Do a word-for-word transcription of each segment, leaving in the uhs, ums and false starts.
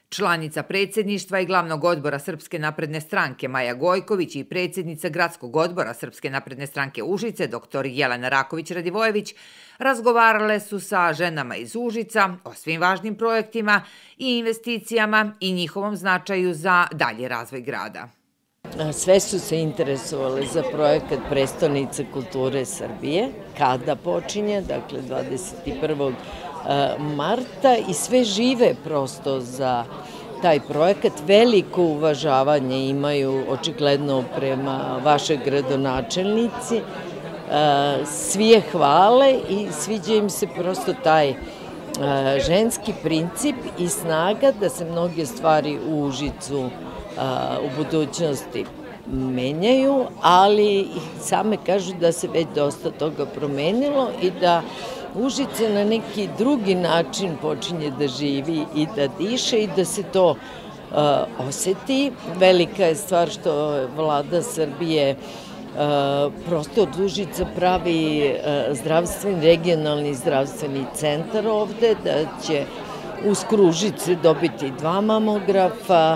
Članica predsjedništva i glavnog odbora Srpske napredne stranke Maja Gojković i predsjednica gradskog odbora Srpske napredne stranke Užice, doktor Jelena Raković-Radivojević, razgovarale su sa ženama iz Užica o svim važnim projektima i investicijama i njihovom značaju za dalji razvoj grada. Sve su se interesovali za projekat Prestonice kulture Srbije, kada počinje, dakle dvadeset prvog marta, i sve žive prosto za taj projekat. Veliko uvažavanje imaju očigledno prema vašoj gradonačelnici, svi je hvale i sviđa im se prosto taj ženski princip i snaga da se mnoge stvari u Užicu u budućnosti menjaju, ali same kažu da se već dosta toga promenilo i da Užice na neki drugi način počinje da živi i da diše i da se to oseti. Velika je stvar što vlada Srbije prosto od Užica pravi zdravstveni, regionalni zdravstveni centar ovde, da će uskoro Užice dobiti dva mamografa,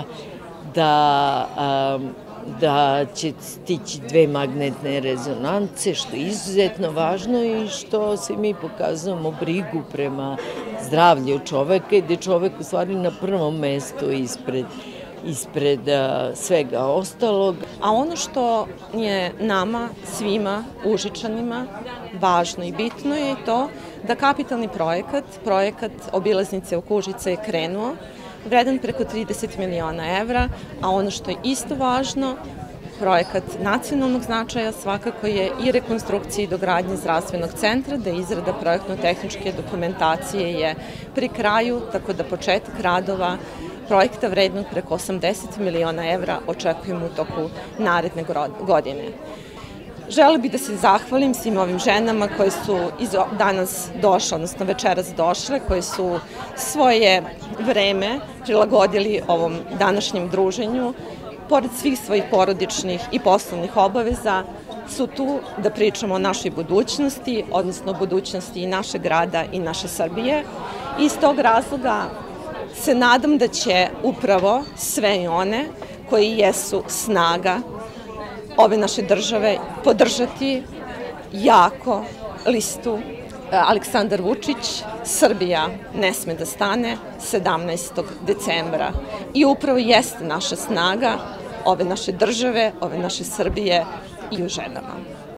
da da će stići dve magnetne rezonance, što je izuzetno važno i što svi mi pokazujemo brigu prema zdravlju čoveka i da je čovek u stvari na prvom mestu ispred, ispred svega ostalog. A ono što je nama, svima Užičanima, važno i bitno je to da kapitalni projekat, projekat obilaznice oko Užica je krenuo, vredan preko trideset miliona evra, a ono što je isto važno, projekat nacionalnog značaja svakako je i rekonstrukcija i dogradnja zdravstvenog centra, da izrada projektno-tehničke dokumentacije je pri kraju, tako da početak radova projekta vrednog preko osamdeset miliona evra očekujemo u toku naredne godine. Želela bih da se zahvalim svim ovim ženama koje su danas došle, odnosno večeras došle, koje su svoje vreme prilagodili ovom današnjem druženju. Pored svih svojih porodičnih i poslovnih obaveza su tu da pričamo o našoj budućnosti, odnosno budućnosti i našeg grada i naše Srbije. Iz tog razloga se nadam da će upravo sve i one koji jesu snaga ove naše države podržati jako listu Aleksandar Vučić, Srbija ne sme da stane, sedamnaestog decembra. I upravo jeste naša snaga ove naše države, ove naše Srbije i u ženama.